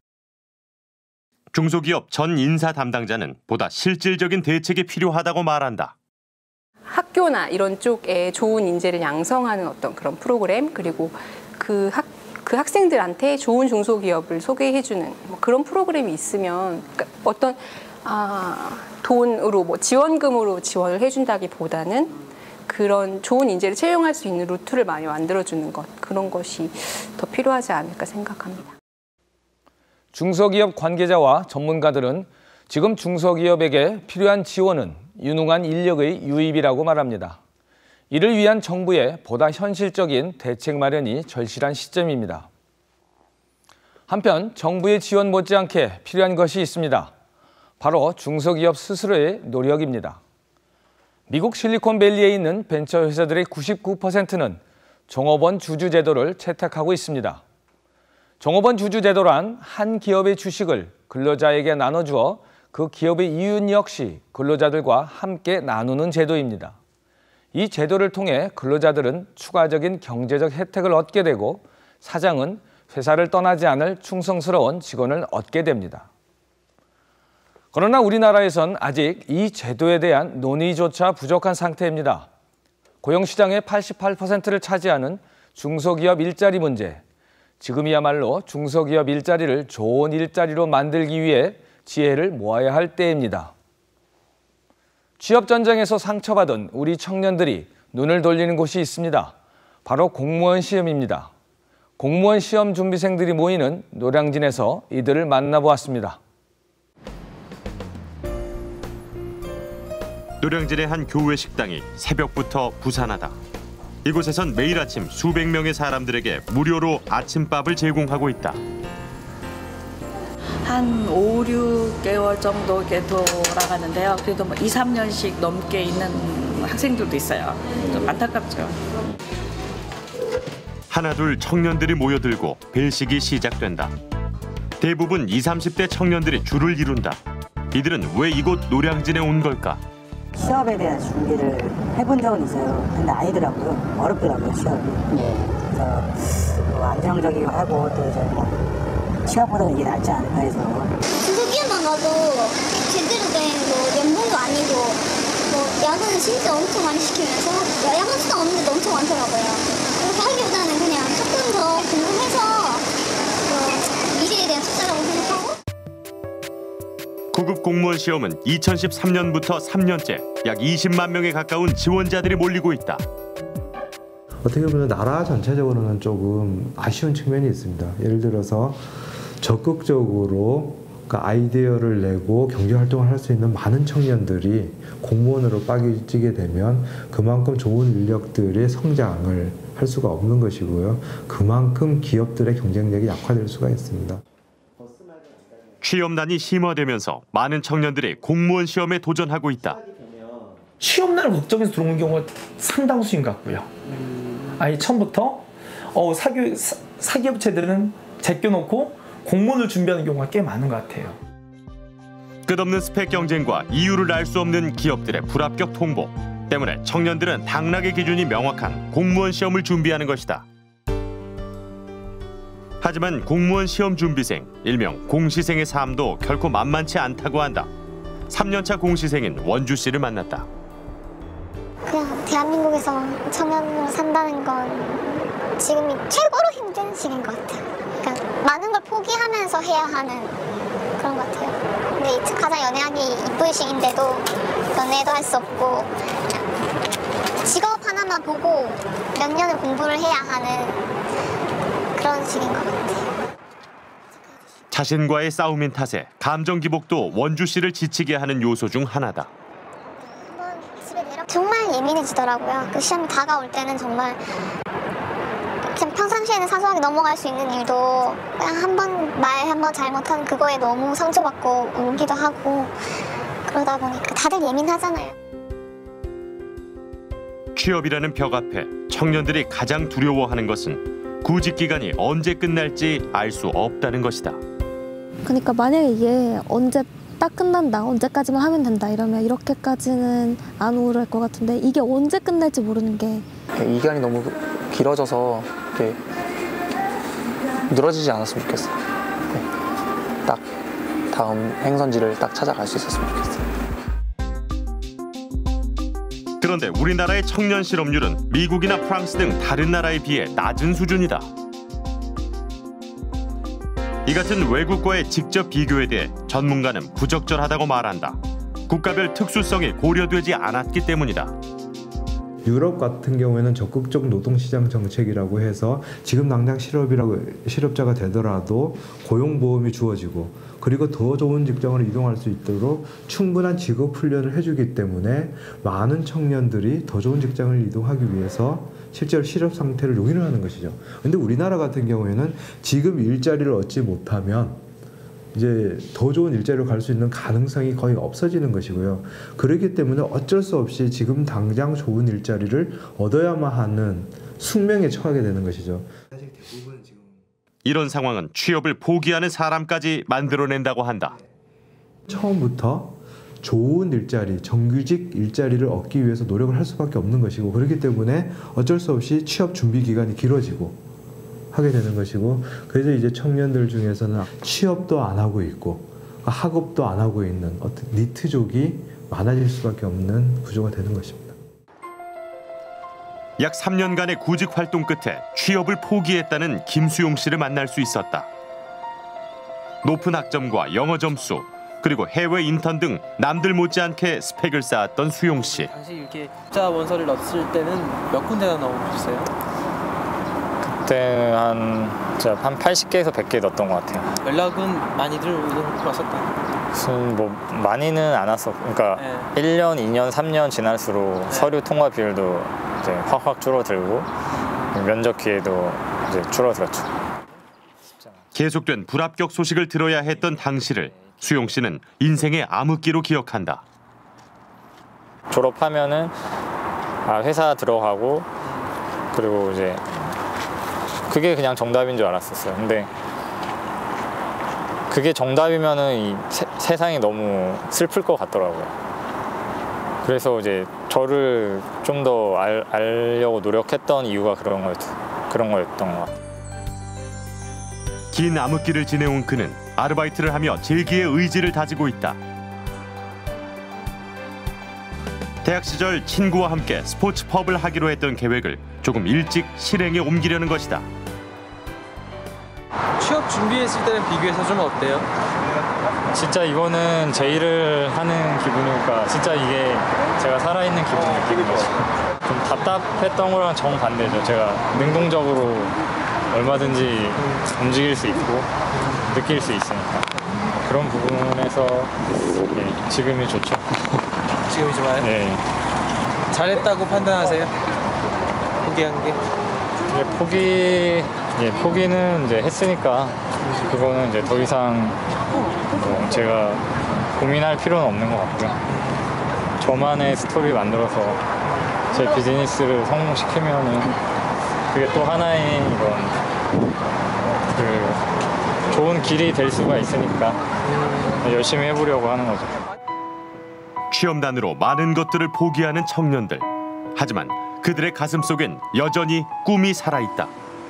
중소기업 전 인사 담당자는 보다 실질적인 대책이 필요하다고 말한다. 학교나 이런 쪽에 좋은 인재를 양성하는 어떤 그런 프로그램 그리고 그 학, 그 학생들한테 좋은 중소기업을 소개해주는 뭐 그런 프로그램이 있으면 그러니까 어떤 아, 돈으로 뭐 지원금으로 지원을 해준다기보다는 그런 좋은 인재를 채용할 수 있는 루트를 많이 만들어주는 것 그런 것이 더 필요하지 않을까 생각합니다. 중소기업 관계자와 전문가들은 지금 중소기업에게 필요한 지원은 유능한 인력의 유입이라고 말합니다. 이를 위한 정부의 보다 현실적인 대책 마련이 절실한 시점입니다. 한편 정부의 지원 못지않게 필요한 것이 있습니다. 바로 중소기업 스스로의 노력입니다. 미국 실리콘밸리에 있는 벤처 회사들의 구십구 퍼센트는 종업원 주주 제도를 채택하고 있습니다. 종업원 주주 제도란 한 기업의 주식을 근로자에게 나눠주어 그 기업의 이윤 역시 근로자들과 함께 나누는 제도입니다. 이 제도를 통해 근로자들은 추가적인 경제적 혜택을 얻게 되고 사장은 회사를 떠나지 않을 충성스러운 직원을 얻게 됩니다. 그러나 우리나라에선 아직 이 제도에 대한 논의조차 부족한 상태입니다. 고용시장의 팔십팔 퍼센트를 차지하는 중소기업 일자리 문제, 지금이야말로 중소기업 일자리를 좋은 일자리로 만들기 위해 지혜를 모아야 할 때입니다. 취업 전쟁에서 상처받은 우리 청년들이 눈을 돌리는 곳이 있습니다. 바로 공무원 시험입니다. 공무원 시험 준비생들이 모이는 노량진에서 이들을 만나보았습니다. 노량진의 한 교회 식당이 새벽부터 부산하다. 이곳에선 매일 아침 수백 명의 사람들에게 무료로 아침밥을 제공하고 있다. 한 오, 육 개월 정도 이렇게 돌아가는데요. 그래도 뭐 이, 삼 년씩 넘게 있는 학생들도 있어요. 좀 안타깝죠. 하나둘 청년들이 모여들고 배식이 시작된다. 대부분 이십, 삼십 대 청년들이 줄을 이룬다. 이들은 왜 이곳 노량진에 온 걸까? 시험에 대한 준비를 해본 적은 있어요. 근데 아니더라고요. 어렵더라고요, 시험이. 그래서 뭐 안정적이고 하고 또 이제 뭐 시험보다는 이게 낫지 않을까 해서. 중소기업만 가도 제대로 된 뭐 연봉도 아니고 뭐 야근은 진짜 엄청 많이 시키면서 야간 수당 없는 데도 엄청 많더라고요. 그렇게 하기보다는 그냥 조금 더 공부해서 뭐 미래에 대한 투자라고 생각하고. 구급 공무원 시험은 이천십삼 년부터 삼 년째 약 이십만 명에 가까운 지원자들이 몰리고 있다. 어떻게 보면 나라 전체적으로는 조금 아쉬운 측면이 있습니다. 예를 들어서 적극적으로 아이디어를 내고 경제활동을 할 수 있는 많은 청년들이 공무원으로 빠지게 되면 그만큼 좋은 인력들의 성장을 할 수가 없는 것이고요. 그만큼 기업들의 경쟁력이 약화될 수가 있습니다. 취업난이 심화되면서 많은 청년들이 공무원 시험에 도전하고 있다. 시험날 걱정해서 들어온 경우가 상당수인 것 같고요. 아니 처음부터 어, 사기, 사, 사기업체들은 제껴놓고 공무원을 준비하는 경우가 꽤 많은 것 같아요. 끝없는 스펙 경쟁과 이유를 알 수 없는 기업들의 불합격 통보 때문에 청년들은 당락의 기준이 명확한 공무원 시험을 준비하는 것이다. 하지만 공무원 시험 준비생, 일명 공시생의 삶도 결코 만만치 않다고 한다. 삼 년차 공시생인 원주 씨를 만났다. 그냥 대한민국에서 청년으로 산다는 건 지금이 최고로 힘든 시기인 것 같아요. 그러니까 많은 걸 포기하면서 해야 하는 그런 것 같아요. 근데 가장 연애하기 이쁜 시기인데도 연애도 할 수 없고 직업 하나만 보고 몇 년을 공부를 해야 하는 그런 시기인 것 같아요. 자신과의 싸움인 탓에 감정 기복도 원주 씨를 지치게 하는 요소 중 하나다. 정말 예민해지더라고요. 그 시험이 다가올 때는 정말 그냥 평상시에는 사소하게 넘어갈 수 있는 일도 그냥 한 번 말 한 번 잘못하면 그거에 너무 상처받고 울기도 하고 그러다 보니까 다들 예민하잖아요. 취업이라는 벽 앞에 청년들이 가장 두려워하는 것은 구직 기간이 언제 끝날지 알 수 없다는 것이다. 그러니까 만약에 이게 언제 딱 끝난다, 언제까지만 하면 된다 이러면 이렇게까지는 안 우울할 것 같은데 이게 언제 끝날지 모르는 게 이 기간이 너무 길어져서 이렇게 늘어지지 않았으면 좋겠어요. 네. 딱 다음 행선지를 딱 찾아갈 수 있었으면 좋겠어요. 그런데 우리나라의 청년 실업률은 미국이나 프랑스 등 다른 나라에 비해 낮은 수준이다. 이 같은 외국과의 직접 비교에 대해 전문가는 부적절하다고 말한다. 국가별 특수성이 고려되지 않았기 때문이다. 유럽 같은 경우에는 적극적 노동시장 정책이라고 해서 지금 당장 실업이라고 실업자가 되더라도 고용보험이 주어지고 그리고 더 좋은 직장으로 이동할 수 있도록 충분한 직업 훈련을 해주기 때문에 많은 청년들이 더 좋은 직장을 이동하기 위해서 실제로 실업 상태를 용인을 하는 것이죠. 근데 우리나라 같은 경우에는 지금 일자리를 얻지 못하면 이제 더 좋은 일자리로 갈 수 있는 가능성이 거의 없어지는 것이고요. 그렇기 때문에 어쩔 수 없이 지금 당장 좋은 일자리를 얻어야만 하는 숙명에 처하게 되는 것이죠. 이런 상황은 취업을 포기하는 사람까지 만들어낸다고 한다. 처음부터 좋은 일자리, 정규직 일자리를 얻기 위해서 노력을 할 수밖에 없는 것이고 그렇기 때문에 어쩔 수 없이 취업 준비 기간이 길어지고 하게 되는 것이고 그래서 이제 청년들 중에서는 취업도 안 하고 있고 학업도 안 하고 있는 어떤 니트족이 많아질 수밖에 없는 구조가 되는 것입니다. 약 삼 년간의 구직 활동 끝에 취업을 포기했다는 김수용 씨를 만날 수 있었다. 높은 학점과 영어 점수 그리고 해외 인턴 등 남들 못지않게 스펙을 쌓았던 수용 씨. 당시 이렇게 입사 원서를 넣었을 때는 몇 군데나 넣으셨어요? 그때 한, 한 팔십 개에서 백 개 넣었던 것 같아요. 연락은 많이들 왔었다? 무슨 뭐 많이는 안 왔어. 그러니까 네. 일 년, 이 년, 삼 년 지날수록 네. 서류 통과 비율도 이제 확확 줄어들고 면접 기회도 이제 줄어들었죠. 계속된 불합격 소식을 들어야 했던 당시를 수용 씨는 인생의 암흑기로 기억한다. 졸업하면은 아, 회사 들어가고 그리고 이제 그게 그냥 정답인 줄 알았었어요. 근데 그게 정답이면은 이 세, 세상이 너무 슬플 것 같더라고요. 그래서 이제 저를 좀 더 알려고 노력했던 이유가 그런 거였, 그런 거였던 것 같아요. 긴 암흑기를 지내온 그는 아르바이트를 하며 재기의 의지를 다지고 있다. 대학 시절 친구와 함께 스포츠 펍을 하기로 했던 계획을 조금 일찍 실행에 옮기려는 것이다. 취업 준비했을 때는 비교해서 좀 어때요? 진짜 이거는 제 일을 하는 기분이니까 진짜 이게 제가 살아있는 기분 느끼는 거죠. 좀 답답했던 거랑 정반대죠. 제가 능동적으로 얼마든지 움직일 수 있고 느낄 수 있으니까 그런 부분에서 네, 지금이 좋죠. 지금이 좋아요? 네. 잘했다고 판단하세요? 포기한 게? 네, 포기, 예, 포기는 이제 했으니까 그거는 이제 더 이상 뭐 제가 고민할 필요는 없는 것 같고요. 저만의 스토리 만들어서 제 비즈니스를 성공시키면은 그게 또 하나의 이런 그 좋은 길이 될 수가 있으니까 열심히 해보려고 하는 거죠. 취업난으로 많은 것들을 포기하는 청년들. 하지만 그들의 가슴 속엔 여전히 꿈이 살아있다.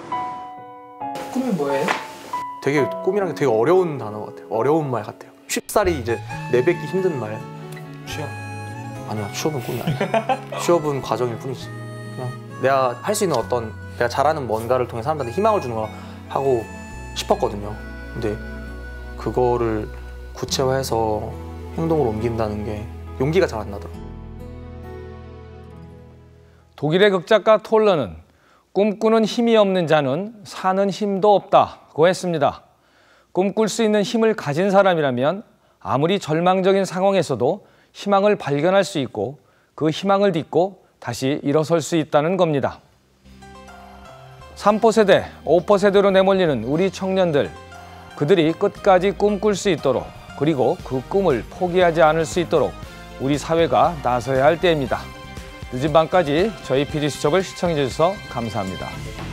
꿈이 뭐예요? 되게 꿈이란 게 되게 어려운 단어 같아요. 어려운 말 같아요. 쉽사리 이제 내뱉기 힘든 말. 취업? 아니야, 취업은 꿈이 아니야. 취업은 과정일 뿐이지. 그냥 내가 할 수 있는 어떤 내가 잘하는 뭔가를 통해 사람들한테 희망을 주는 거 하고 싶었거든요. 근데 그거를 구체화해서 행동으로 옮긴다는 게 용기가 잘 안 나더라고요. 독일의 극작가 톨러는 꿈꾸는 힘이 없는 자는 사는 힘도 없다고 했습니다. 꿈꿀 수 있는 힘을 가진 사람이라면 아무리 절망적인 상황에서도 희망을 발견할 수 있고 그 희망을 딛고 다시 일어설 수 있다는 겁니다. 삼 퍼 세대, 오 퍼 세대로 내몰리는 우리 청년들, 그들이 끝까지 꿈꿀 수 있도록 그리고 그 꿈을 포기하지 않을 수 있도록 우리 사회가 나서야 할 때입니다. 늦은 밤까지 저희 피디수첩을 시청해 주셔서 감사합니다.